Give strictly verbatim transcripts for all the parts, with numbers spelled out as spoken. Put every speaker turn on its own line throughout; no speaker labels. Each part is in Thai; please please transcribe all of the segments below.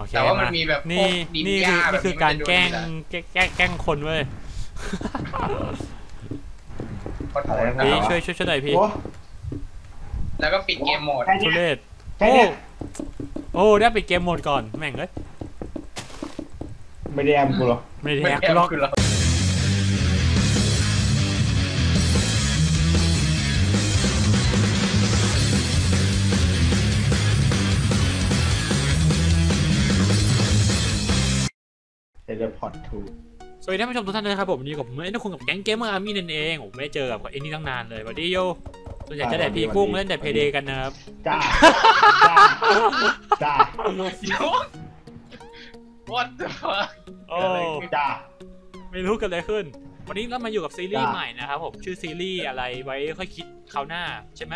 แต่ว่ามันมีแบบนี่
นี่คือนี่คือการแกล้งแกล้งแกล้งคนเว้ยพี่ช่วยช่วยช่วยหน่อยพี่
แล้วก็ปิดเกมโหมด
ทุเรศโอ้โอ้ได้ปิดเกมโหมดก่อนแม่งเลย
ไม่ได้แอมกูหรอ
ไม่ได้แอมกูหรอก
เดี๋ยวพอดทู
สวัสดีท่านผู้ชมทุกท่านเลยครับผมวันนี้กับผมเอ็นคุณกับแก๊งเกมเมอร์อาร์มี่นั่นเองผมไม่เจอกับเอ็นนี่ตั้งนานเลยสวัสดีโยส่วนใหญ่จะแต่พี่กุ้งเล่นแต่เพเดกันนะครับ
จ้าจ้า
What the fuck
โอ้
จ้า
ไม่รู้กันเลยขึ้นวันนี้เรามาอยู่กับซีรีส์ใหม่นะครับผมชื่อซีรีส์อะไรไว้ค่อยคิดคราวหน้าใช่ไหม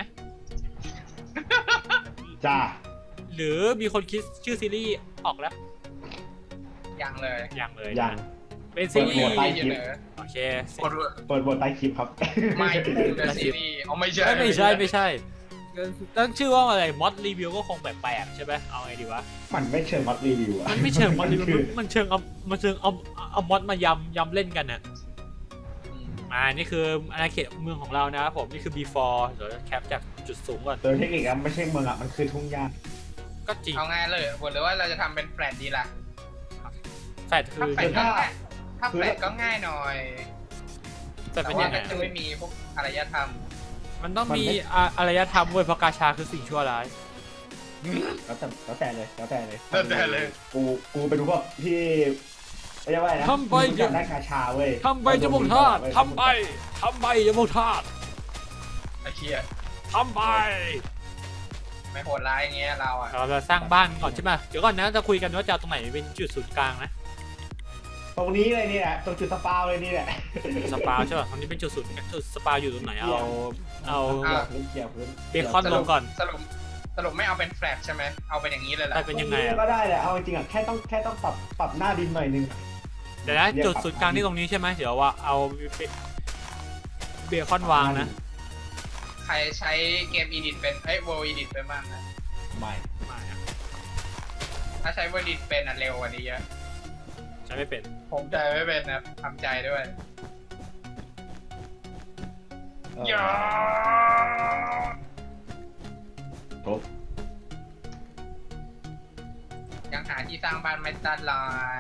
จ้า
หรือมีคนคิดชื่อซีรีส์ออกแล้ว
ยังเลย
ยังเลย
ยัง
เป็นซีรีส์
ใต้คลิป
โอเค
เปิดบทใต้คลิปครับ
ไม่เป็นซีรีส์เอาไม่ใช่
ไม่ใช่ไม่ใช่ตั้งชื่อว่าอะไรมอดรีวิวก็คงแปลกๆใช่ไหมเอาไงดีวะ
มันไม่เชิงมอดรีวิวอะ
มันไม่เชิงมอดรีวิวมันเชิงเอามันเชิงเอาเอามอดมายำยำเล่นกันน่ะอ่านี่คืออาณาเขตเมืองของเรานะครับผมนี่คือ before เดี๋ยวแคปจากจุดสูงก่อน
โดยเทคนิคอะไม่ใช่เมืองอะมันคือทุ่งหญ้า
ก็จริง
เอาง่ายเลยหรือว่าเราจะทำเป็นแฟลตดีล่ะ
แฟลตคือ
ถ้าถ้าแฟลตก็ง่ายหน่อยแต่ว่าก็จะไม่มีพวกอารยธรรม
มันต้องมีอารยธรรมเว้ยเพราะกาชาคือสิ่งชั่วร้าย
แล้วแต่แล้วแต่เลยแล้วแต่เลย
แล้วแต่เลย
กูกูไปดูพวกที่เรียกว่าอะไรนะ
ทำไป
จะได้กาชาเว้ย
ทำไปจมูกทาดทำไปทำไปจมูกทาด
ไอ้เชี่ย
ทำไป
ไม่โหดร้ายอย่างเงี้ยเราอ่ะ
เราจะสร้างบ้านก่อนใช่ไหมเดี๋ยวก่อนนะจะคุยกันว่าจะตรงไหนเป็นจุดศูนย์กลางนะ
ตรงนี้เลยนี่แหละตรงจุดสปาเลยนี่แหละ
สปาใช่ป่ะตรงนี้เป็นจุดศูนย์จุดสปาอยู่ตรงไหนเอาเอาเบคอนลงก่อน
สรุปสรุปไม่เอาเป็นแฟลตใช่ไหมเอาเป็นอย่างนี้เลยแหละ
เป็นยังไง
ก็ได้แหละเอาจริงๆอ่ะแค่ต้องแค่ต้องปรับปรับหน้าดินหน่อยนึง
เดี๋ยวนะจุดศูนย์กลางที่ตรงนี้ใช่ไหมเดี๋ยวว่าเอาเบคอนวางนะ
ใครใช้เกมอีดิทเป็นเอ้ย World Edit เป็นบ้างนะ
ไม่
ไม่ถ้าใช้ World Edit เป็นอ่ะเร็วกว่านี้เยอะ
ใช้ไม่เป็น
ผมใจไม่เป็นนะทำใจด้วยย่า
จบ
ยังหาที่สร้างบ้านไม่ตัดลาย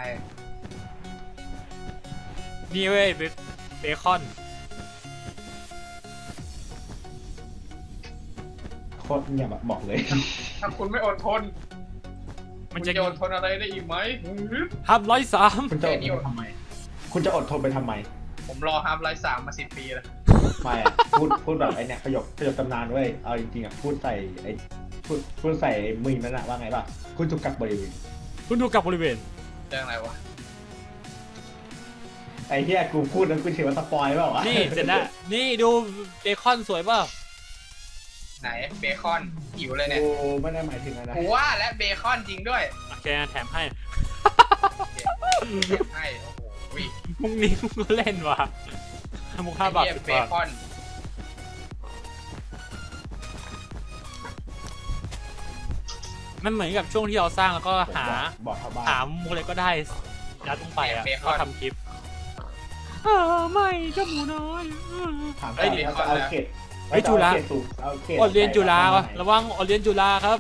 นี่เว้ยเบคอน
โคตรเนี่ยแบบบอกเลย
ถ้าคุณไม่อดทนมันจะอดทนอะไรได้อีกไหม
ฮับร้อยสาม
คุณจะอดทนทำไมคุณจะอดทนไปทำไม
ผมรอฮับร้อยสามมาสิบปีแล้ว
ไม่พูดพูดแบบไอเนี่ยประโยคประโยคตำนานเว้ยเอาจริงๆอ่ะพูดใส่ไอพูดพูดใส่มือนั่นแหละว่าไงป่ะคุณถูกกักบริเวณ
คุณถูกกักบริเวณ
เรื่องอะไรวะ
ไอเฮียกูพูดแล้วกูเชื่อว่าสปอยเปล่าวะ
นี่เสร็จแล้วนี่ดูเบคอนสวยเปล่า
ไหนเบคอนหิวเลยเนี่ย
โอ้ไม่ได้หมายถึงอะไร
กูว่าและเบคอนจริงด้วย
โอเคแถมให้
แถมให้โอ้โห
มุกนี้มุกก็เล่นว่ะมุกห้าบาท
เบคอน
มันเหมือนกับช่วงที่เราสร้างแล้วก็หาหามุกอะไรก็ได้ยัดลงไปอ่ะก็ทำคลิปไม่เจ้าหมูน้อย
ไอ้เด็กเอาเกต
ไอ้จุฬาอดเรียนจุฬาระวังอดเรียนจุฬาครับ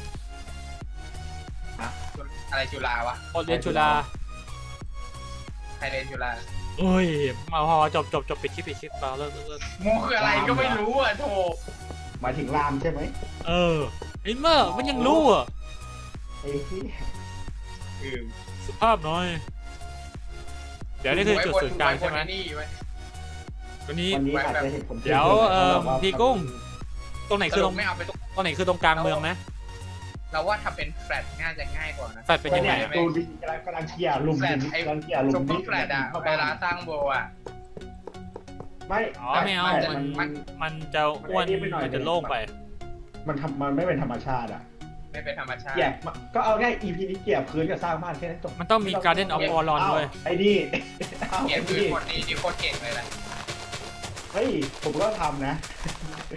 อะไรจุฬาวะ
อดเรียนจุฬา
ใครเรียนจุฬา
เอ้ยมาพอจบจบจบปิดคลิปปิดคลิปเปล่าเลิกเลิก
มูคืออะไรก็ไม่รู้อ่ะโถ
หมายถึงรามใช่ไหม
เออไอ้เมื่อมันยังรู้อ่ะ
ไอ้ที่
สุภาพน้อยเดี๋ยวนี่คือจุดศูนย์กลางใช่ไหมวันนี้เดี๋ยวเอ่อพี่กุ้งตรงไหนคือตรง
ไม่เอาไป
ตรงไหนคือตรงกลางเมืองนะ
เราว่าถ้าเป็นแฟลตง่ายจะง่ายกว่านะ
แฟลตเป็นยังไง
ดูดิกำลังกำลังเชียร์ลุมดิ
กำลังเชียร์ลุมดิแฟลตอะเวลาสร้างโบอ่ะ
ไม่
อ๋อไม่เอามันมันมันจะอ้วนมันจะโล่งไป
มันทำมันไม่เป็นธรรมชาติอ่ะ
ไม่เป็นธรรมชาติ
เกี่ยก็เอาง่าย อี พี นี้เกี่ยพื้นกับสร้างบ้านแค่นั้นจบ
มันต้องมีการเล่นออฟออรอนด้วย
ไอ้นี่
เกี่ยพื้นคนนี้นี่โคตรเก่งเลยแหละ
เฮ้ยผมก็ทำนะ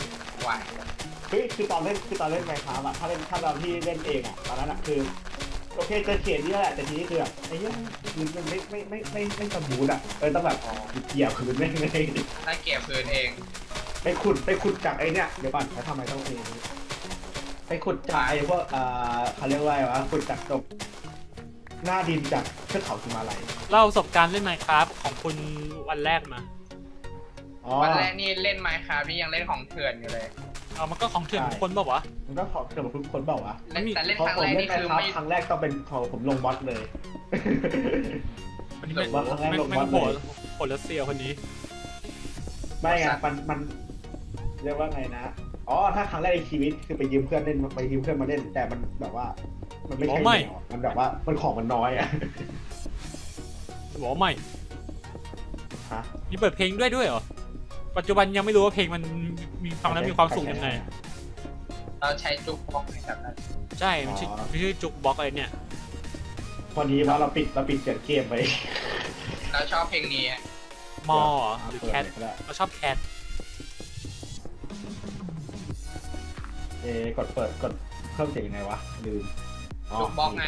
ว้าย
เฮ้ยคือตอนเล่นคือตอนเล่นไมค์ครับอะถ้าเล่นถ้าตอนที่เล่นเองอะตอนนั้นอะคือเวโอเคเจอเขตนี่แหละแต่ทีนี้คือแบบไอ้เนี่ยคือมันไม่ไม่ไม่ไม่ไม่สมูทอ่ะเออต้องแบบอ๋อเกี่ยวคือไม่ไม่
ถ้าเก็บพื้นเอง
ไปขุดไปขุดจากไอ้เนี่ยเดี๋ยวก่อนแล้วทำไมต้องเองไปขุดจากไอ้พวกเอ่อเขาเรียกว่าอะไรวะขุดจากตกหน้าดินจากเทือกเขาหิมาลัย
เล่าประสบการณ์เล่น Minecraft ของคุณวันแรกมา
อ๋อ
วันแรกนี่เล่นไมค์ครับพี่ยังเล่นของเถื่อนอยู่เลย
เอามันก็ของเถื่อนทุกคนบอกว่าวะ
มันก็ขอเกิดมาทุกคนเปล่าวะ
เล่นแต่เล่น
เพราะ
ครั้ง
ผม
แรก
เล่
นี่
นไป
คือ
ครับ
ไม่
ครั้งแรกต้องเป็นของผมลงวัดเลย
อันนี้ไม่
ว่าครั้งแรก
ไม่
ลง
ไม่
วัด
โห
เลย
ดโหดรัสเซียคนนี้
ไม่ไงมันมันเรียกว่าไงนะอ๋อถ้าครั้งแรกในชีวิตคือไปยืมเพื่อนเล่นไปยืมเพื่อนมาเล่นแต่มันแบบว่า มันไม่ใช่
อ๋อไม่
แนวมันแบบว่ามันของมันน้อยอะ
บอกว่าไม่
ฮะ
มีเปิดเพลงด้วยด้วยเหรอ ปัจจุบันยังไม่รู้ว่าเพลงมันมีฟังแล้วมีความสุขยังไง
เราใช้จุกบล็อกนะครับ
ใช่ มันชื่อมันชื่อจุกบล็อกอะไรเนี่ย
พอดีว่าเราปิดเราปิดเสียงเกมไป
เราชอบเพลงนี้
มอเหรอหรือแคท
เปิดเลยก็ได้
เราชอบแคท
เอ๊ะกดเปิดกดเพิ่มเสียงยังไงวะลืม
จุกบล็อกไง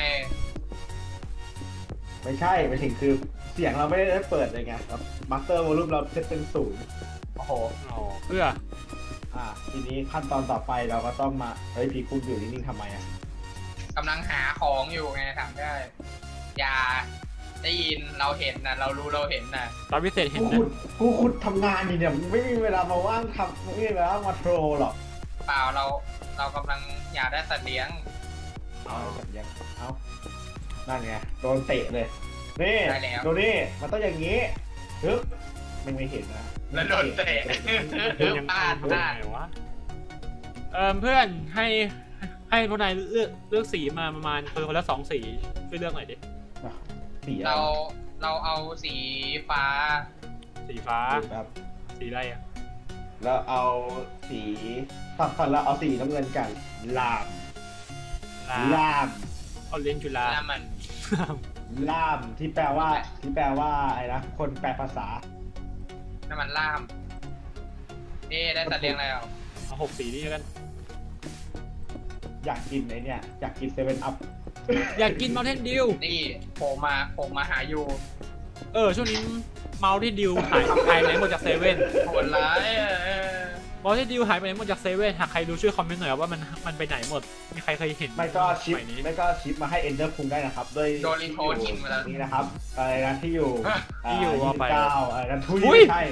ไม่ใช่ไม่ถึงคือเสียงเราไม่ได้เปิดเลยไงมาสเตอร์วอลลุ่มเราเซตเป็นศูนย์
โอ้โห
อ๋อเพื่อ
อ่าทีนี้ขั้นตอนต่อไปเราก็ต้องมาเฮ้ยพีกุ้งอยู่นิ่งๆทำไมอ่ะ
กำลังหาของอยู่ไงถามได้ อย่าได้ยินเราเห็นนะเรารู้เราเห็นนะ
ตอนพิเศษเห็น
กู
นะ
ขุดกูขุดทำงานอยู่เนี่ยไม่มีเวลามาว่างทำไม่มีเวลามาโทรหรอก
เปล่าเราเรากำลังอยากได้สัตว์เลี้ยง
เอาแบบยังเอานั่นไงโดนเตะเลยนี่
ได้แล้ว
ดูนี่มันต้องอย่างนี้ฮึบไม่ไม่เห็นนะ
แล้วโดนเตะ
ยัง
พลาดพลาด
ไงวะเอ่อเพื่อนให้ให้พวกนายเลือกเลือกสีมาประมาณคนคนละสองสีช่วยเลือกหน่อยดิ
สีอะไร
เราเราเอาสีฟ้า
สีฟ้า
ครับ
สีอะไรอ่ะ
แล้วเอาสีฝั่งฝั่งเราเอาสีน้ำเงินกันลาม
ลา
ลาม
เอาเลนจุฬา
แล้วมัน
ลามที่แปลว่าที่แปลว่าอะไรนะคนแปลภาษา
น้ำมันล่ามเอ๊ะได้สัตว์เลี้ยงแล้ว
เอาหกสีนี่แล้วกัน
อยากกินไอเนี่ยอยากกินเซเว่นอัพ
อยากกินเมาเทนดิว
นี่โผล่มาโผล่มาหาอยู่
เออช่วงนี้เมาที่ดิวหายหายไปไหนหมดจากเซเว่น
โหดร้ายเออ
เมาที่ดิวหายไปไหนหมดจากเซเว่นหากใครรู้ช่วยคอมเมนต์หน่อยว่ามันมันไปไหนหมดมีใครเคยเห็น
ไม่ก็ชิป
สมัยนี้
ไม่ก็ชิปมาให้เอนเดอร์คุงได้นะครับด้วย
โดนรีโทษทิ้งไปแล้ว
นี่นะครับอะไรนะที่อยู่
ที่อยู่ว่าไป
เก้าอะไรนะทุย
อุ๊ย
ไม่ใช่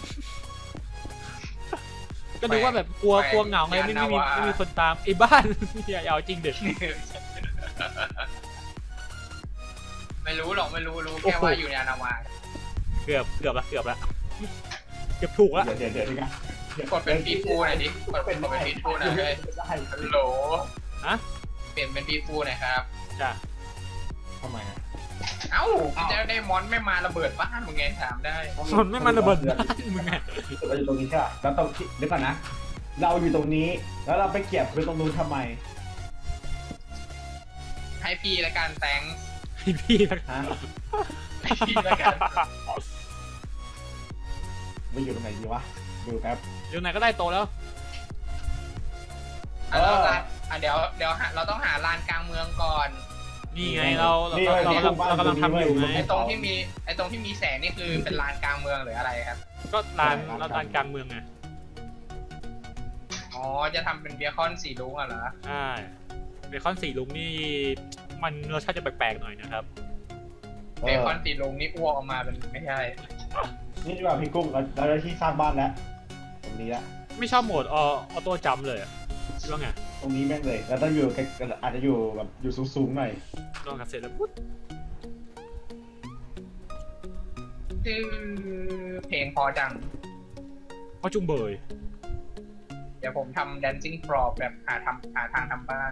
ก็ดูว่าแบบกลัวกลัวเหงาไงไม่ไม่มีไม่มีคนตามไอ้บ้าน อย่าอย่าเอาจริงเด็ด
ไม่รู้หรอกไม่รู้รู้แค่ว่าอยู่ในอนาวา
เกือบเกือบละเกือบละเกือบถูกละ
เดี๋ยวเดี๋ยวเดี๋ยวนี่กัน
กดเป็นฟีดฟูหน่อยดิกดเป็นกดเป็นฟีดฟูหน่อยเลย
ได้
ฮัลโหล
ฮะ
เปลี่ยนเป็นฟีดฟูหน่อยครับ
จ้ะ
ทำไมอ่ะ
เอ้าจะได้มอนไม่มาระเบิดบ้านมึงไงถามได้
ส่วนไม่มันระเบิดบ้านมึงไง
เราอยู่ตรงนี้ใช่ป่ะแล้วตรงที่เดี๋ยวก่อนนะ เราอยู่ตรงนี้แล้วเราไปเก็บพื้นตรงนู้นทำไม
ให้พี่ละกันแตง
ให้พี่ละ
ฮะ
ให้พี่ละกัน
ไม่อยู่ตรงไหนดีวะดูแป๊บ
เดี๋ยวไหนก็ได้โตแล้ว
อ่ะเราลานอ่ะเดี๋ยวเดี๋ยวหาเราต้องหาลานกลางเมืองก่อน
นี่ไงเราเราเราเราเรากำลังทำอยู่ไง
ไอ้ตรงที่มีไอ้ตรงที่มีแสงนี่คือเป็นลานกลางเมืองหรืออะไรครับ
ก็ลานเราลานกลางเมืองไง
อ๋อจะทำเป็นเบียร์คอนสีลุงอ่ะเหรอ
ใช่เบคอนสีลุงนี่มันรสชาติจะแปลกๆหน่อยนะครับ
เอ
เบีย
อ
ร์คอนสีลุงนี่อ้วกออกมาเป็นไม่ใช่
นี่ดีกว่าพี่กุ้งเราเราได้ที่สร้างบ้านแล้ว ตรงนี้ละ
ไม่ชอบโหมดออโต้จัมเลยอะคิดว่าไง
ตรงนี้แม่งเลยแล้วต้องอยู่ใกล้อาจจะอยู่แบบอยู่สูงๆหน่อย
ลองกันเสร็จแล้วปุ๊บ
ชื่อเพลงพอจัง
เพราะจุงเบย
เดี๋ยวผมทำ dancing frog แบบหาทำหาทางทำบ้าน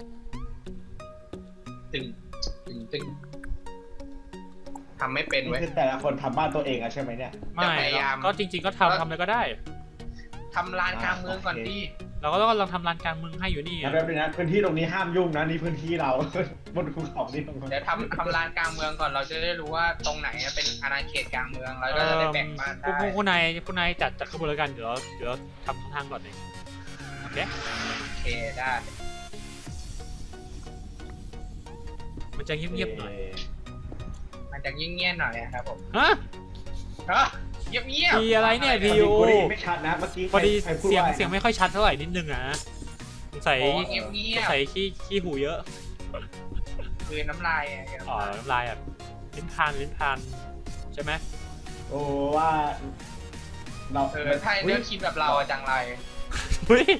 ตึงตึงตึงทำไม่เป็น
นี่
เว้ย
คือแต่ละคนทำบ้านตัวเองอะใช่ไหมเนี่ย
ไม่
จะพยายาม
ก็จริง ๆ ก็ทำทำอะไรก็ได้
ทำลานกลางเมืองก่อน
โอเค
ดิ
เราก็ต้องกำลังทำลานกลางเมืองให้อยู่นี่
งั้นแป๊บนึงนะพื้นที่ตรงนี้ห้ามยุ่งนะนี่พื้นที่เรา บนภูเขานี่ตรงนี้
เดี๋ยวทำทำลานกลางเมืองก่อนเราจะได้รู้ว่าตรงไหนเป็นอาณาเขตกลางเมืองเราก็จะได้แบ่งบ้าน
พวก
ได้
พวกนายพวกนายจัดจัดขบวนแล้วกันเดี๋ยวเดี๋ยวทำทางก่อนเองโอเค
โอเคได้
มันจะเงียบๆหน่อย
มันจะเงี้ยๆหน่อยนะครับผม
ฮะ
ฮะเงียบๆ
ทีอะไรเนี่ยที
โอ้ไม่ชัดนะเมื่อกี้
พอดี
ใครพูด
เสียง
ว่า
เสียงไม่ค่อยชัดเท่าไหร่นิดนึงอ่ะสงสัย
โอ้เงี
ส
ย
ง
บ
สัยขี้ขี้หูเยอะ
ๆคือน้ำลายอะ
อ๋อน้ำลายอ่ะลิ้นพันลิ้นพันใช่ไหม
โอ้ว่าเรา
เออถ้าเลือกคิดแบบเราอะจังไร
เฮ้ย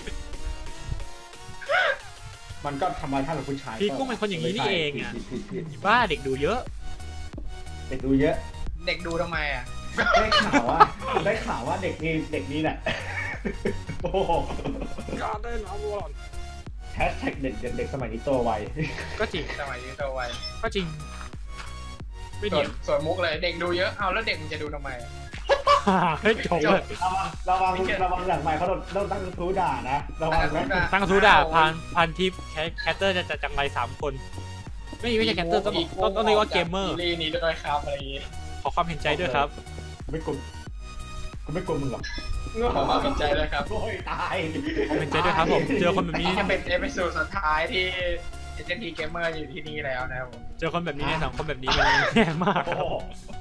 มันก็ธรรมชาติของผู้ชาย
พี่กุ้งเป็นคนอย่างนี้นี่เองอ่ะ
ผิดผิดผิดผิด
บ้าเด็กดูเยอะ
เด็กดูเยอะ
เด็กดูทำไมอ่ะ
ได้ข่าวว่าได้ข่าวว่าเด็กนี้เด็กนี้แหละโอ้โห
การได้น้ำร้อน
แฮชแท็กเด็กเด็กเด็กสมัยนี้โตไว
ก็จริง
สมัยนี้โตไว
ก็จริง ไม่
ส่ว
เนี
น
ย
ส่วนมุกเลยเด็กดูเยอะเอาแล้วเด็กมันจะดูทำไมอะ
ให้จบเลย
ระวังระวังระวังหลังใหม่เขาโดนโดนตั้งทูด่านะระวังนะ
ตั้งทูด่าพันพันทิปแคสเตอร์จะจะจังไรสามคน ไม่ไม่ใช่แคสเตอร์ต้องต้องต้องเรียกว่าเกมเมอร์
ซีรีส์นี้ด้วยครับอะไรอย่างงี้
ขอความเห็นใจด้วยครับ
ไม่กลัวกูไม่กลัวมึงหรอก
ขอความเห็นใจด้วยครับ
โอ้ยตาย
ผมเห็นใจด้วยครับผมเจอคนแบบนี้
นี่จะเป็นเอพิโซดสุดท้ายที่เอเจนต์ทีเกมเมอร์อยู่ที่นี่แล้วนะครับผม
เจอคนแบบนี้ในสังคมแบบนี้มันแย่มาก
โอ้
ครับ
โห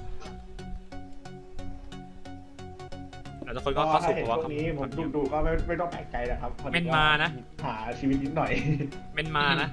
แต่ทุกคนก็เข้าสู่
เห็น
ภาวะ
พวกนี้ผมดูดูก็ไม่ไม่ต้องแปลกใจนะครับ
เป็นมานะ
หาชีวิตนิดหน่อย
เป็นมานะ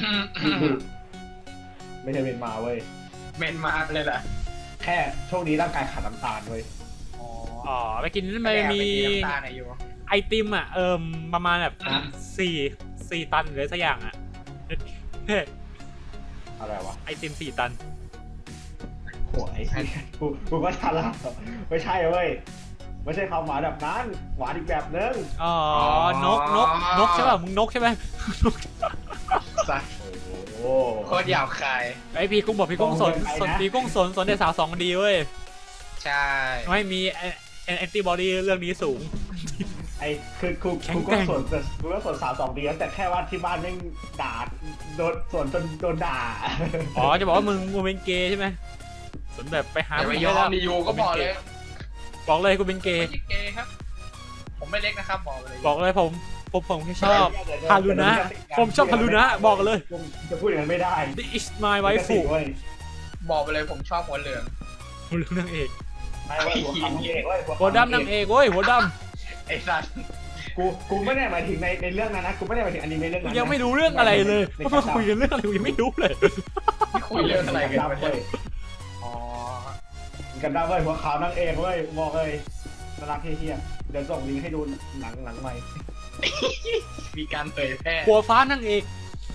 ไม่ใช่เป็นมาเว้ย
เมนมาเลยเหรอ
แค่โชคดีร่างกายขาดน้ำตาลเว้ย
อ๋อ
อ๋อไปกินนั่นมันมี
ไปกินน้ำตาลไหนอยู่
ไอติมอ่ะเอิมประมาณแบบสี่สี่ตันหรือสักอย่างอ่ะเฮ้
อะไรวะ
ไอติมสี่ตัน
โหยกูกูก็ฉลาดไม่ใช่เว้ยไม่ใช่ความหวานแบบนั้นหวานอีกแบบนึง
อ๋อนกนกนกใช่ป่ะมึงนกใช่ไหม
สัส
โอ้
โคตรหยาบคาย
ไอพี่กุ้งบอกพี่กุ้งสนสนพี่กุ้งสนสนเด็กสาวสองดีเว้ย
ใช่
ไม่มีแอนติบอดีเรื่องนี้สูง
ไอ้คือกู
แข็ง
กู
แกร่
ก็
ง
สวนแต่กูก็สวนสาวสองเดือนแต่แค่ว่าที่บ้านแม่งด่าโดนสวนจนโดนด่า
อ๋อจะบอกว่ามึงมึงเป็นเกย์ใช่ไหมสนแบบไปหา
แต่
ผู้
ไม่
หญิ
ย
ง
อ
ได้
มดียูก็บอกเลย
บอกเลยกูเป็นเก
ไม่
ย์
ใช่เกย์ครับ ผมไม่เล็กนะครับบอกเลย
บอกเลยผมผมผมแค่ชอบฮารุนะผมชอบฮารุนะบอกเลย
จะพูดอย่างนั้นไม่ได้
This is my waifu
เว้ย
บอกไปเลยผมชอบหัวเหลือง
หัวเหลืองนางเอก
ไม่เว้ยหัวขำเอกเว้ย
หัวดำนางเอกเว้ยหัวด
ไอ้สัส
กูกูไม่ได้หมายถึงในในเรื่องนั้นนะกูไม่ได้หมายถึงอนิเมะเรื่อง
ำกู
นั้นนะ
ยังไม่รู้เรื่องอะไรเลย
ใน
ว่ามาคุยกันเรื่องอะไรกูยังไม่รู้เลย
ที่คุยเรื่องอะไรกัน
กัน
วะ
เว้
เนี่ย
ย
อ๋อ
กันได้เว้ยหัวขาวนางเอกเว้ยบอกเลยน่ารักเฮี้ยๆเดี๋ยวส่งลิงก์ให้ดูหนังหนังใหม่
มีการเผยแพร่
หัวฟ้านางเอก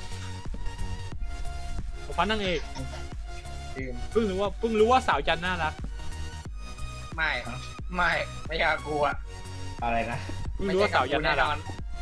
หัวฟ้านางเอก
ดื่ม
เพิ่งรู้ว่าเพิ่งรู้ว่าสาวจันน่ารัก
ไม่ไม่ไม่อยากกลัว
อะไรนะ
เพิ่งรู้ว่าสาวจันน่ารัก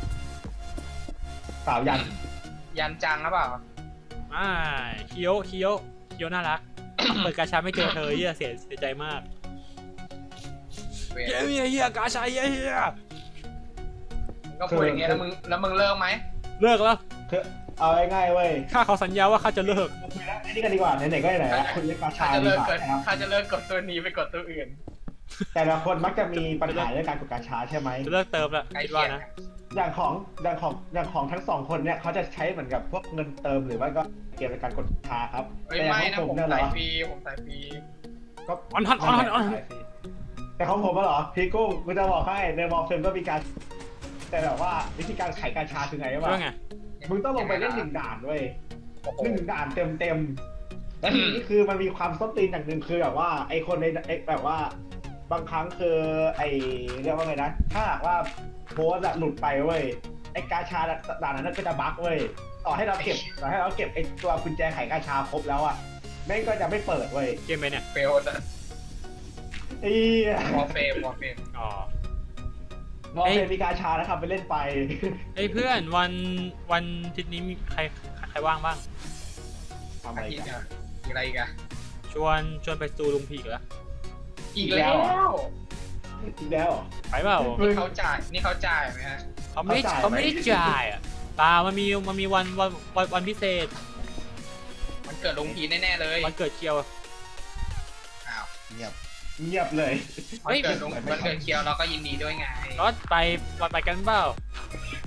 สาวยัน
ยันจังหรือเปล่า
อ่าเคี้ยวเคี้ยวเคี้ยวน่ารัก เปิดกาชาไม่เจอเธอเฮียเสียเสียใจมาก
เวร
เฮียเฮียเฮียกาชาเฮียเฮีย
มึงก็พูดอย่างเงี้ยแล้วมึงแล้วมึงเลิกไหม
เลิกแล้ว
เธอเอาง่ายๆเว้ย
ข้าเขาสัญญาว่าข้าจะเลิก
คุยแล้วไอ้นี่กันดีกว่าไหนๆก็ไหนๆแล้วคุณเล่นกาชา
ข้าจะ
ดี
เลิก
กว่า
เกิด
นะครับ
ข้าจะเลิกกดตัวนี้ไปกดตัวอื่น
แต่ละคนมักจะมีปัญหาเรื่องการกดกาชาใช่ไหม
จะเลิกเติมละ
ใกล้
คิด
เคี
ว่าย
ง
นะ
อย่างของอย่างของอย่างของทั้งสองคนเนี่ยเขาจะใช้เหมือนกับพวกเงินเติมหรือว่าก็เกมในการกดกาชาครับ
เอ้ย
แต่
ไม่
ข
นะ
อง
ผม
เนี่ยเหร
สาย
อ
ฟรีผมสายฟรี
ก็
ออนฮันออนฮันออนฮัน
แต่ของผมอะเหรอพี่กุ้งกูจะบอกให้ในมอลเฟมก็มีการ แต่แบบว่าวิธีการขายกาชาคือไงวะ
ว่าไง
มึงต้องลงไปเล่นหนึ่งด่านเว้ย
โอ้โห
หนึ่งด่านเต็มเต็มๆแล้วทีนี้คือมันมีความส้นตีนอย่างหนึ่งคือแบบว่าไอคนในไอแบบว่า บางครั้งคือไอเรียกว่าไงนะถ้าหากว่าโพสต์อะหลุดไปเว้ยไอกาชาด่านนั้นก็จะบั๊กเว้ยต่อให้เราเก็บต่อให้เราเก็บไอตัวกุญแจไขกาชาครบแล้วอะแม่งก็จะไม่เปิดเว้ย
เกมไหมเนี่ย
เฟลจะ
ไอ้
วอลเฟมวอลเฟม
อ๋อ
มอลเฟมมีกาชานะครับไปเล่นไป
เอ้ยเพื่อนวันวันอาทิตย์นี้มีใครใครว่างบ้าง
ทำอะ
อา
ไร
ทิตย์
กัน
อะอีกอะไรอีกอะ
ชวนชวนไปสตูลุงพีกเหรอ
อีกแล้ว
อีกแล้วเหรอ
ไปเปล่า
นี่เขาจ่ายนี่เขาจ่ายไหมฮะ
เขาไม่ได้
เขาจ่าย
เขาไม่ได้
ไหม
จ่ายอ่ะตามันมีมันมีวันวันวันวันพิเศษ
มันเกิดลงพีแน่ๆเลย
วันเกิดเคียว
อ้าว
เงียบเงียบเลย
เฮ้
มัน
ย
เกิดลงมันเกิดเคียวเราก็ยินดีด้วยไง
ก็ไปไปไปกันเปล่า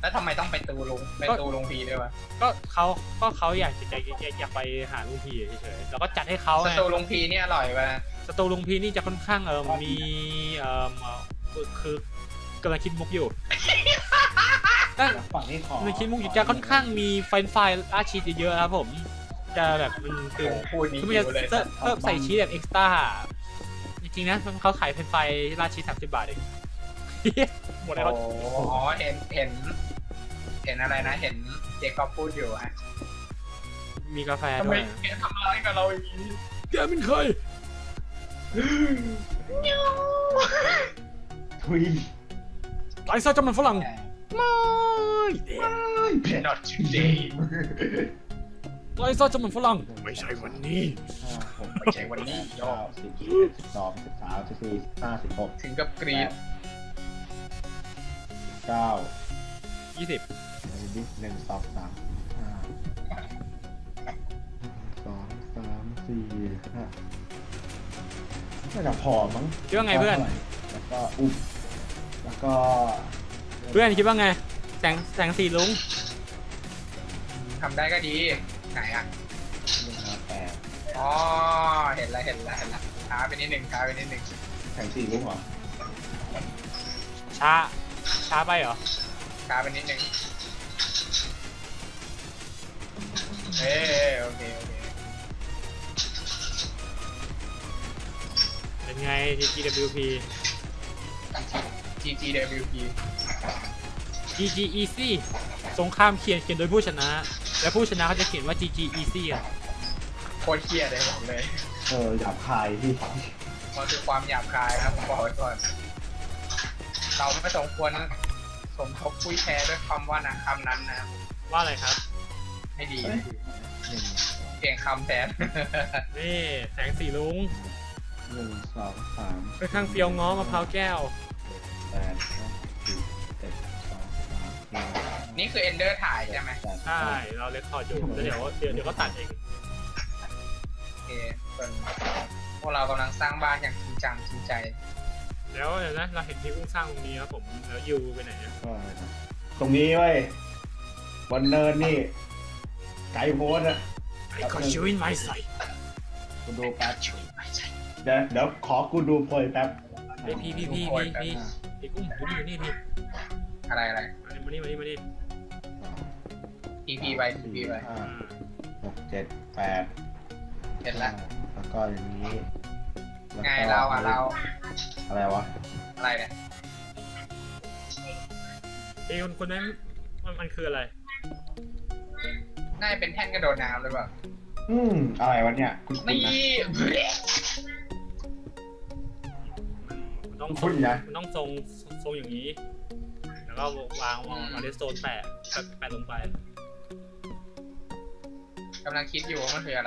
แล้วทำไมต้องไปตูลุงไปตูลุงพีด้วยวะ
ก็เขาก็เขาอยากจะอยากอยากไปหาลุงพีเฉยๆแล้วก็จัดให้เขา
ส
ไง
ตูลุงพีเนี่ยอร่อยป่ะ
สตูลุงพีนี่จะค่อนข้างเออมีเออคือคือกำลังคิดมุกอยู่แต่
ฝั่งนี้ขอก
ำลังคิดมุกอยู่จะค่อนข้างมีไฟนไฟราดชีสเยอะๆครับผมจะแบบมันคือ
โอ้พูดนี้
คือมันจะ
เลย
เพิ่มใส่ชีสแบบเอ็กซ์ตร้าจริงๆนะเขาขายไฟนไฟราดชีสสามสิบบาทเองหมดแล้ว
โอ้อ๋อเห็นเห็น เห็นอะไรนะ เห็นเจคอบพูดอยู่อะ
มีกาแฟ
ทำ
ด้
ไม
วย
แกทำร้ายกับเราอย่างนี้
แกเป็นใคร
ทุย
ไลซ่าจำมันฝรั่งไม่เด็ก
เผ็ด
not today
ไลซ่าจำมันฝรั่งไม่ใช่วันนี้
ห้าหก
ไม่ใช่วันนี้
เก้าสิบสิบเอ็ดสิบสองสิบสามสิบสี่สิบห้าสิบหก
ถึงกับกรีด
เก้า
ยี่สิบ
หนึ่งสองสามห้าสองสามสี่ห้าน่าจะพอมั้ง
คิดว่าไงเพื่อน
แล้วก็อุ้มแล้วก็
เพื่อนคิดว่าไงแสงแสงสีลุง
ทำได้ก็ดี ไหนอ่ะ
หนึ่งห้าแปด
อ๋อ เห็นแล้วเห็นแล้วเห็นแล้วช้าไปนิดหนึ่งช้าไปนิดหนึ่ง
แข่งสี่ลูกเหรอ
ช้าช้าไปเหรอ
ช้าไปนิดหนึ่งเอ้ยโอเคโอเค
เป็นไง จี จี ดับเบิลยู พี
จี จี ดับเบิลยู พี
จี จี Easy สงครามเขียนเขียนโดยผู้ชนะ และผู้ชนะเขาจะเขียนว่า จี จี Easy อ่ะ
โคตรเครียดเลยบอกเลย
เออหยาบคายพี่
มันคือความหยาบคายนะผมบอกไว้ก่อน เราไม่สมควรสมทบคุยแชร์ด้วยคำว่านะคำนั้นนะ
ว่าอะไรครับ
ให้ดี
หนึ่ง
เปลี่ยนคำแทน
นี่แสงสีลุง
หนึ่งสองสาม
ค่อนข้างเฟี้ยวง้อมะพร้าวแก้ว
แปดเก้าสิบเจ็ดสองสามสี่
นี่คือเอนเดอร์ถ่ายใช่ไหม
แปด
ใช่ เราเลคคอร์ดอยู่แล้วเดี๋ยวเดี๋ยวเดี๋ยวก็ตัดเอง
โอเคส่วนพวกเรากำลังสร้างบ้านอย่างจริงจังจริงใจ
แล้วเดี๋ยวนะเราเห็นพี่กุ้งสร้างตรงนี้ครับผมแล้วยูไปไหนอะ
ก็อะไรนะตรงนี้เว้ยบนเนินนี่ไกลโพ้นอะ
ไอ้ก็ชูอินไม้ใส่
กูดูแป๊บเดี๋ยวเดี๋ยวขอกูดูโพยแป๊บ
ไอพี่พี่พี่พี่พี่พี่กุ้งอยู่นี่อยู่นี่พี่
อะไรอะไร
มานี่มานี่มานี่
ทีพีไปทีพีไป
ห้าหกเจ็ดแปด
เห็นละ
แล้วก็อย่างนี้แล้ว
ไง
ก็
เราอ่ะเรา
อะไรวะ
อะไรเนี่ย
ไอ้คนคนนั้นมันมันคืออะไร
น่าจะเป็นแท่นกระโดดน้ำหรือเปล่า
อืมอะไรวะเนี่ยคุณคุณ
นี่
นะ
มันต้อง
คุณนะ
มันต้องทรงทรงอย่างนี้ แล้วก็วางวางวางเลสโซนแปะแปะแปะลงไป
กำลังคิดอยู่ว่ามันคืออะไร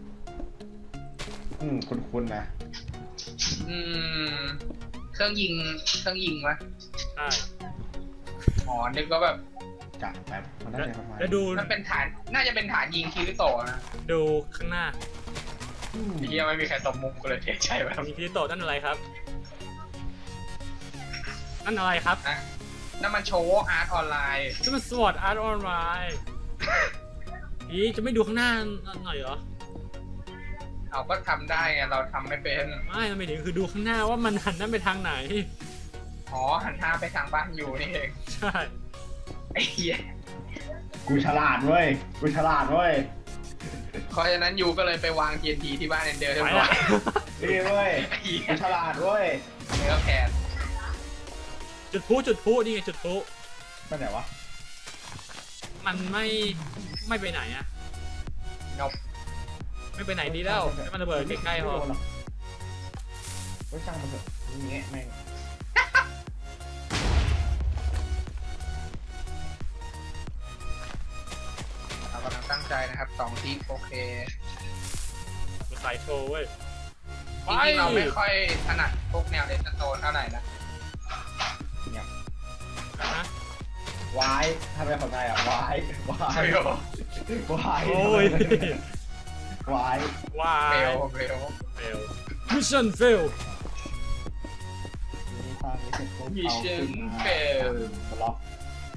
อืมคุณคุณนะ
อืม เครื่องยิง เครื่องยิงวะ
ใช่
อ๋อ นึกว่าแบบ
จับแป๊บมันน่าจะประมาณ
แล้วดู
มันเป็นฐาน น่าจะเป็นฐานยิงคิริโตะนะ
ดูข้างหน้า
อืม
ที่ยังไม่มีใครตบมุมกูเลยเสียใจแบบ
มีคิริโตะนั่นอะไรครับ นั่นอะไรครับ
นะนั่นมันโชว์อาร์ตออนไลน์
นี่มันสวอตอาร์ตออนไลน์อีจะไม่ดูข้างหน้าหน่อยเหรอ
เราก็ทำได้ไง เราทำไม่เป็น
ไม่ไม่ถึงคือดูข้างหน้าว่ามันหันหน้าไปทางไหน
อ๋อ หันหน้าไปทางบ้านอยู่นี่เอง
ใช่
ไอ้เหี้ย
กูฉลาดเว้ยกูฉลาดเว้ย
เพราะฉะนั้นยูก็เลยไปวาง ที เอ็น ที ที่บ้านเอนเดอร์เรีย
ไป
บร้อ
ละ
ย
นี่เว้ย
ไอ้เหี้ย
กูฉลาดเว้ย
เนื้อแพน
จุดพลุจุดพลุนี่ไงจุดพลุ
ไปไหนวะ
มันไม่ไม่ไปไหนอะ
นบ
ไม่ไปไหนดีแล้วให้มันระเบิดใกล้ๆพอ
ไว้ช่างมันเถอะนี่แงะแม่ง
เรากำลังตั้งใจนะครับสองทีโอเค
มันสายโชว์เว้ย
จริงๆเราไม่ค่อยถนัดพวกแนวเลสโตนเท่าไหร่นะ
เนี่ย
นะ
วายถ้าเป็นคนไทยอ่ะวายวาย
เฟล
วาย
โอ้ยว
าย
ว้า
เฟ
ย
ลเฟล
เฟลมิชชั่นเฟล
นี่ภาพนี้เสร็จปุ๊บ
มิช
เอา
ชั่
ขึ้
น
นมา
เฟล
บล็อก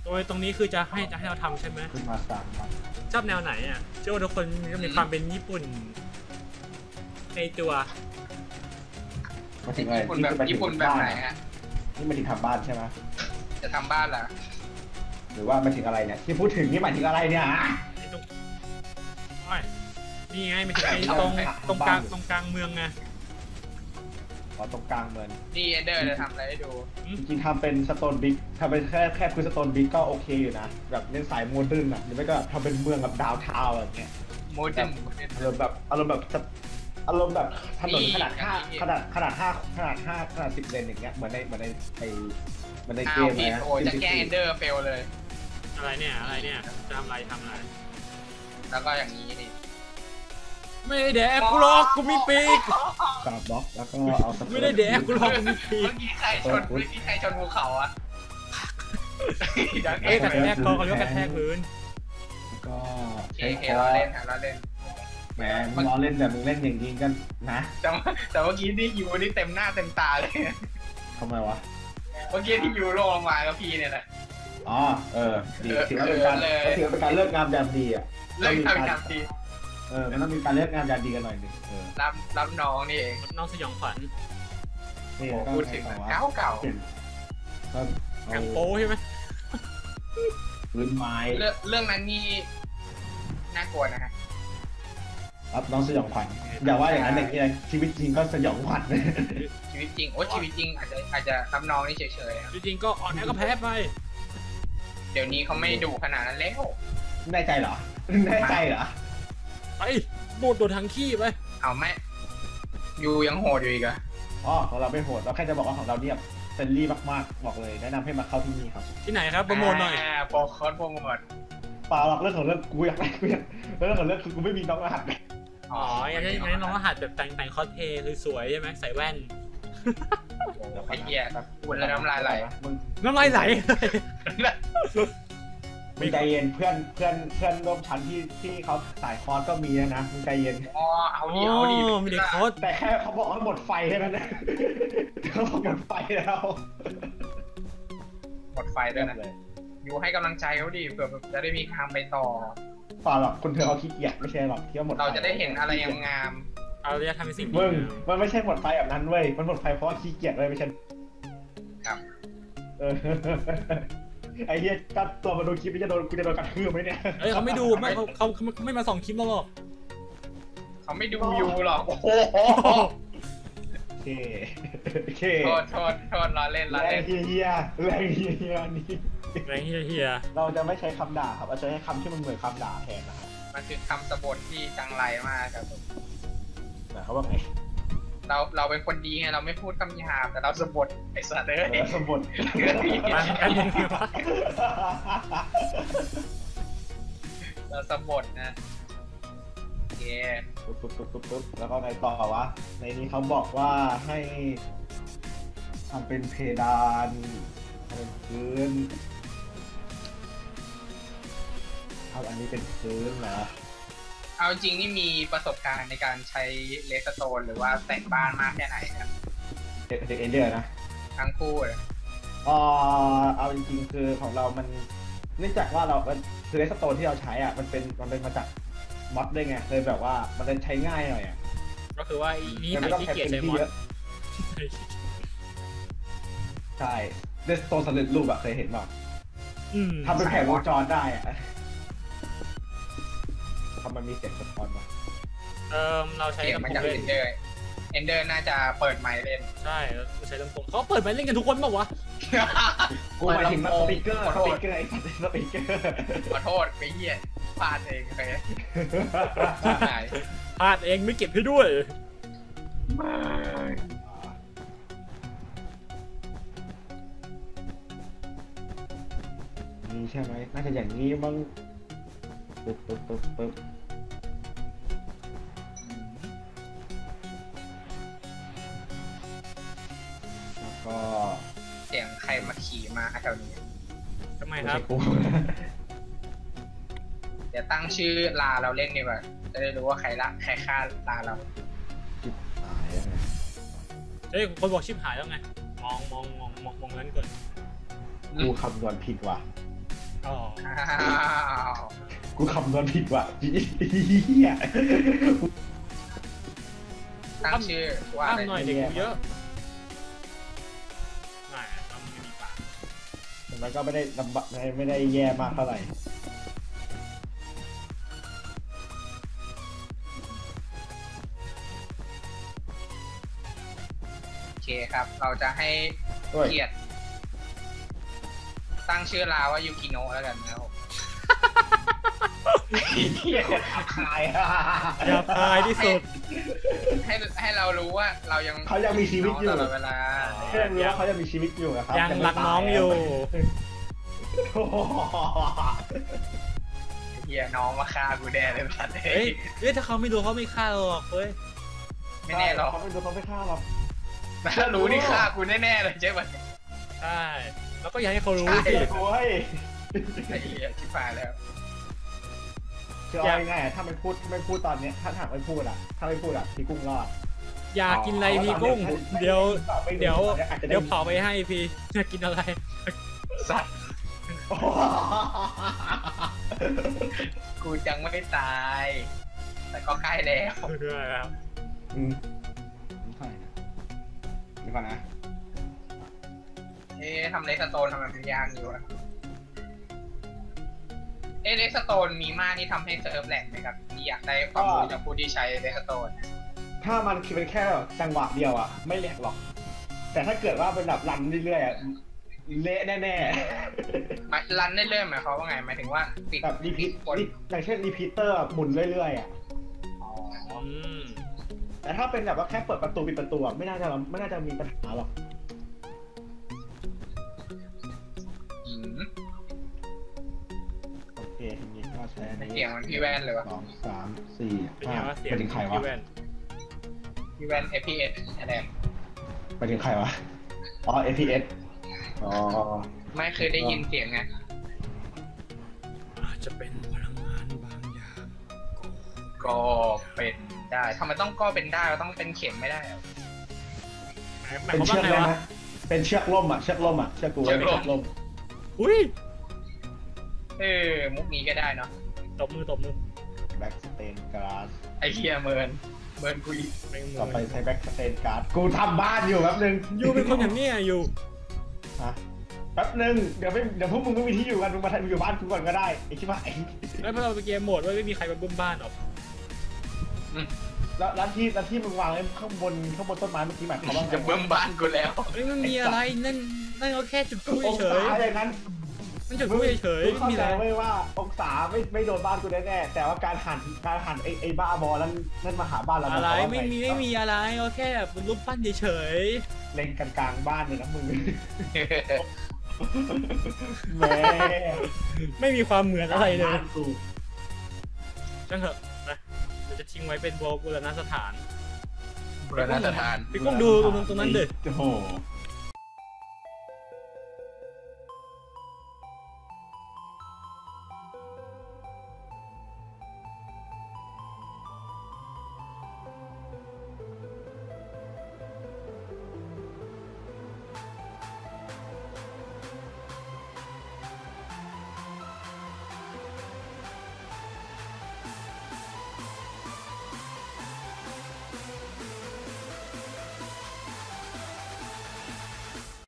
โดยตรงนี้คือจะให้จะให้เราทำใช่ไหม
ขึ้นมาสามครับ
ชอบแนวไหนอ่ะเชื่อว่าทุกคนก็มีความเป็นญี่ปุ่นในตัว
มาถึงอะไร
ญี่ปุ่นแบบญี่ปุ่นแบบไหนฮะ
นี่มาถึงทำบ้านใช่ไหม
จะทำบ้านเหรอ
หรือว่ามาถึงอะไรเนี่ยที่พูดถึงนี่หมายถึงอะไรเนี่ย
ไอ้ตรงโอ้ยนี่ไงมันจะไอ้ตรงตรงกลางตรงกลางเมืองไง
อ๋อตรงกลางเมือง
นี่เอนเดอร์จะทำอะไรให้ดู
จริงๆทำเป็นสโตนบิ๊กทำเป็นแค่แค่พื้นสโตนบิ๊กก็โอเคอยู่นะแบบเล่นสายโมเดิร์นอ่ะหรือไม่ก็ทำเป็นเมืองแบบดาวทาวน์แบบเนี้ย
โมเดิร์นโมเดิร์น
อารมณ์แบบอารมณ์แบบอารมณ์แบบถนน
นี่
ขนาดห้า
นี่
ขนาดขนาดห้าขนาดห้าขนาดสิบเลนอย่างเงี้ยเหมือนในเหมือนในไอเหมือนในเก
อ้าว
ม
พี่
นะ
โอ้จะแกล้งเอนเดอร์เฟลเลย
อะไรเนี่ยอะไรเนี่ยจะทำอะไรทำอะไร
แล้วก็อย่างนี้นี่
ไม่ได้แดกกูหรอกกูมีปีก
กราบบล็อกแล้วก็เอาสโตน
ไม่ได้แดกกูหรอกกูมีปีก
เมื่อกี้ใครชนเมื่อกี้ใครชนภูเขาอะดัก
เอ้
เอ้
ย
ย
กระแทกคอเขาเรียกว่ากระแทกพื้น
แล้วก็
เค
ใช้
เค
คอ
เราเล่นฮะเราเล่น
แหมมึงล้อเล่นแต่มึงเล่นอย่างจริงกันนะ
แต่ว่าแต่เมื่อกี้ที่ยูนี่เต็มหน้าเต็มตาเลย
ทำไมวะ
เมื่อกี้ที่ยูโรลงมาก็พี่เนี่ยแหละ
อ๋อเออดีถือว่าเป็นการ
เออเลย
ถือว่าเป็นการเลิกงามยามดีอ่ะ
เล่นทำทำดี
เออมันต้องมีการเลิกงามยามดีกันหน่อยหนึ่งเออ
รับรับน้องนี่เอง
น้องสยองขวัญ
นี่
โอ้
ก็
พูดถึง
ไงต่อวะ
เก่าเก่า
เปลี่ยนก็
หนั
เอา
งโป้ใช่ไหม
พื้นไม้
เรื่องเรื่องนั้นนี่น่ากลัวนะฮะ
รับน้องสยองขวัญอย่าว่าอย่างนั้นอย่างนี้เลยชีวิตจริงก็สยองขวัญ
ชีวิตจริงโอ้ชีวิตจริงอาจจะอาจจะรับน้องนี่เฉยๆครับ
จริงๆก็อ่อนแอก็แพ้ไป
เดี๋ยวนี้เขาไม่ดุขนาดนั้นแล้ว
แน่ใจเหรอแน่ใจเหรอ
ไปโดดโดดทางขี้ไป
เอาไหมยูยังโหดอยู่อีกเหรอะ
อ๋อของเราไม่โหดเราแค่จะบอกว่าของเราเนี่ยเฟรนลี่มากๆบอกเลยแนะนำให้มาเข้าที่นี่ครับ
ที่ไหนครับโปรโมทหน่อย
โปรโคตโปรโมท
เปล่าหรอกเรื่องของเรื่องกูอยากได้กูอยากเรื่องของเรื่องคือกูไม่มีน้องรหัส
อ๋ออย่างนี้อย่างนี้น้องรหัสแบบแต่งแต่งคอสเพย์สวยๆใช่ไหมใส่แว่น
ไอ้เหี้ยพูดแล้วน้ำลายไหล
มึง
น้ำลายไหล
มึงใจเย็นเพื่อนเพื่อนเพื่อนร่วมชั้นที่ที่เขาสายคอร์สก็มีนะมึงใจเย็น
อ๋อเอา
อ๋
ดีเอาดี
อมีเด็กโค้ด
แต่แค่เขาบอกว่าหมดไฟแค่นั้นนะเขาบอกหมดไฟแล้ว
หมดไฟด้วยนะยูให้กำลังใจเขาดิเผื่อจะได้มีทางไปต่อ
เปล่าหรอกคุณเธอเขาขี้เกียจไม่ใช่หรอกที่ว่าหมดไฟ
เราจะได้เห็นอะไรยังงาม
เราจะทำเป็นสิ่ง
มึง
ดี
มันไม่ใช่หมดไฟแบบนั้นเว้ยมันหมดไฟเพราะว่าขี้เกียจเลยไม่ใช่
ครับ
เออไอ้เหี้ยตัดตัวมาดูคลิปนี่จะโดนกูจะโดนกระทืบไหมเนี่ย
เอ้ยเขาไม่ดูไม่เขาเขาเขาไม่มาส่องคลิปเราหรอก
เขาไม่ดูยูหรอกโอ้โห
โอเคโอเค
โทษโทษโทษล้อเล่นล้อ
แร
เล่
ง
น
เฮียแรงเฮียนี่
แรงเฮียเฮีย
เราจะไม่ใช้คำด่าครับเราจะใช้คำที่มันเหมือนคำด่าแทนนะครับ
มันคือคำสะบดที่จังไรมากครับผม
แต่เขาว่าไง
เราเราเป็นคนดีไงเราไม่พูดคำหยาบแต่เราสะบดไอ้สัตว์เลย
เออสมบูรณ์
มันกันยังไงวะ
เราสะบดนะโอเค
ปุ๊บปุ๊บปุ๊บปุ๊บปุ๊บแล้วก็ไงต่อวะในนี้เขาบอกว่าให้ทำเป็นเพดานทำเป็นพื้นทำอันนี้เป็นพื้นนะ
เอาจริงนี่มีประสบการณ์ในการใช้เลสโตนหรือว่าแต่งบ้านมากแค่ไหนครับ
เด็กเด็กเอนเดอร์นะ
ทั้งคู่เลย
เออเอาจริงๆคือของเรามันเนื่องจากว่าเราคือเลสโตนที่เราใช้อ่ะมันเป็นมันเป็นมาจากมอดด้วยไงเลยแบบว่ามันเลยใช้ง่ายหน่อยอ่ะ
ก็คือว่าอีนี่
มันไม่
ใส่
ต้อง
ขี้
ใช้
เกียจ
พื้
ใช้
นที่
มอ
เย
ส
อะใช่เลสโตนสำเร็จรูปอะเคยเห็นป่ะ
อืม
ทำเป็นแผงวงจรได้อ่ะทำมันมีเสียงสะท้อนป่ะ
เออเราใช้
เสียง
ลำ
มา
โพ
จาก
งเล่
เอน นเดอร์เอนเดอร์น่าจะเปิดไมค์เล่น
ใช่เราใช้ลำโพงเขาเปิดไมค์เล่นกันทุกคนเปล่าวะ
กูหมายถึงสปีกเกอร์สปีกเกอร์ไอ้สปีกเกอร์
ขอโทษไปเหี้ยพลาดเองไปหาย
พลาดเองไม่เก็บให้ด้วย
นี่ใช่ไหมน่าจะอย่างนี้มั้งปึ๊บปึ๊บปึ๊บปึ๊บแล้วก็
เสียงใครมาขี่มาแถวนี้
ทำไม
ไม่
ครั
ใช่
บ
กู
เดี๋ยวตั้งชื่อลาเราเล่นดีกว่าจะได้รู้ว่าใครละใครฆ่าลาเรา
จิบหายแล้วไง
เฮ้ยคนบอกชิบหายแล้วไงมองมองมองมองมองนั้นก่อน
กูคำนวณผิดว่ะ
อ๋อ
อ้าว
กูคำนวณผิดว่ะเหี้ย
ตั้งชื่อว่า
ตั้
อะ
ง
ไร
หน่อยเด็กกูเยอะไม่ต้องไม่มีปาก
มันก็ไม่ได้ลำบากไม่ได้แย่มากเท่าไหร่
โอเคครับ เราจะให้
ด้วย
เกียรติตั้งชื่อลาว่ายูกิโนะแล้วกันนะครับผม
เหี้ยขายอ่ะ
หยาบคายที่สุด
ให้ให้เรารู้ว่าเรายัง
เขายังมีชีวิตอยู่
ตลอดเวลา
แค่รู้ว่าเขายังมีชีวิตอยู่นะครับ
ยังรักน้องอยู่
โอ้โห
เฮียน้องมาฆ่ากูแน่เลยสัตว์
เฮ้ยเฮ้ยถ้าเขาไม่รู้เขาไม่ฆ่าเราหรอกเฮ้ย
ไม่แน่หรอก
เขาไม่รู้เขาไม่ฆ่าหรอก
ถ้ารู้นี่ฆ่ากูแน่ๆเลยใช่ไหม
ใช่แล้วก็อยากให้เขารู้
ใช่
สิ
โอ้ย
ไอ้เหี้ยชิบหายแล้ว
คือเอาง่ายๆถ้าไม่พูดไม่พูดตอนเนี้ยถ้าถามไม่พูดอ่ะ ถ้าไม่พูดอ่ะพี่กุ้งรอด
อยากกินอะไรพี่กุ้ง เดี๋ยว
ไม่รู้
เดี๋ยว
อาจจะไ
เดี๋ยวเผาไปให้พี่จะกินอะไร
สัตว์
โอ้โห
กูยังไม่ตาย แต่ก็ใกล้แล้ว
เรื่อยๆครับ
อืมใช่นะเดี๋ยวก่อนนะ
เอ๊ะทำเลสโตนทำไมเป็นยางอยู่อะเอ๊ะเลสโตนมีมากที่ทำให้เซิร์ฟแหลกไหมครับนี่อยากได้ความรู้จากผู้ที่ใช้เลสโตน
ถ้ามันคือเป็นแค่จังหวะเดียวอ่ะ ไม่แหลกหรอก แต่ถ้าเกิดว่าเป็นแบบรันเรื่อยๆอ่ะเละแน่
หมายรันได้เรื่อยหมายความว่าไงหมายถึงว่าติด
ๆแบบรีพีท
คน
อย่างเช่นรีพีเตอร์หมุนเรื่อยๆอ่ะ
อ๋อ
อืม
แต่ถ้าเป็นแบบว่าแค่เปิดประตูปิดประตูอะไม่น่าจะไม่น่าจะมีปัญหาหรอก
อืม
โอเคทีนี้ก็ใช้อันนี้
เสียงมันพี่แว่นเลยวะ
สองสามสี่
เป็น
ห้า
ไงว่าเสียง
ไปถึงใครวะ
พี่แว่น
พี่แว่น เอฟ พี เอส อะไร
ไปถึงใครวะอ๋อ เอ พี เอส อ๋อ
ไม่เคยได้ยินเสียงไง
อาจจะเป็นพลังงานบางอย่าง
ก็เป็นได้ทำไมต้องก็เป็นได้เราต้องเป็นเข็มไม่ได้เหรอ
หมาย
เป็น
ความ
เชื
ว่า
อก
ไง
ได้ไหม
วะ
เป็นเชือกล่มอ่ะเชือกล่มอ่ะเชือกกูว่าเป็นเชือกล่ม
อุ้ย
เออมุกนี้ก็ได้เนาะ
ตบมือตบมือ
แบ็กสเตนการ์ด
ไอเฮียเมินเมินกูอีก
ไม่มือ
ต่อไปใช้แบ็กสเตนการ์ดกูทำบ้านอยู่แป๊บนึง
อยู่เป็นคนอย่างเนี้ยอยู่
ฮะแป๊บนึงเดี๋ยวไม่เดี๋ยวพวกมึงไม่มีที่อยู่กันมึงมาทำอยู่บ้านกูก่อนก็ได้ไอ้ชิบหาย
แล้วพอเราไปเกมโหมดว่าไม่มีใครมาบุ้มบ้านหรอก
แล้วแล้วที่แล้วที่มึงวางไว้ข้างบนข้างบนต้นไม้เมื่อกี้หมายความว่าไง
จะเบิ่มบ้านกูแล้ว
เฮ้ยมันมีอะไรนั่นนั่นก็แค่จุดพูด
อง
เฉ
ศาย อย่างนั้น
มันจุดพูดเฉย
มึง
ไม่
เข้า
มี
ใจ
อะไร
ไว้ว่าองศาไม่ไม่โดนบ้านกูแน่ๆแต่ว่าการหันการหันไอ้ไอ้บ้าบอนั่นนั่นมาหาบ้านเรา
อะไร
หายความว่า
ไม่มีไม่มีอะไรก็แค่เป็นรูปปั้นเฉย
เล็งกันกลางบ้านเลยนะมึงแหม
ๆไม่มีความเหมือนอะไรเลย
บ้านกู
จังเหอะนะเดี๋ยวจะทิ้งไว้เป็นโบราณสถาน
บุรณสถาน
พี่กุ้งดูตรงตรงนั้นเด็ด
โอ้โห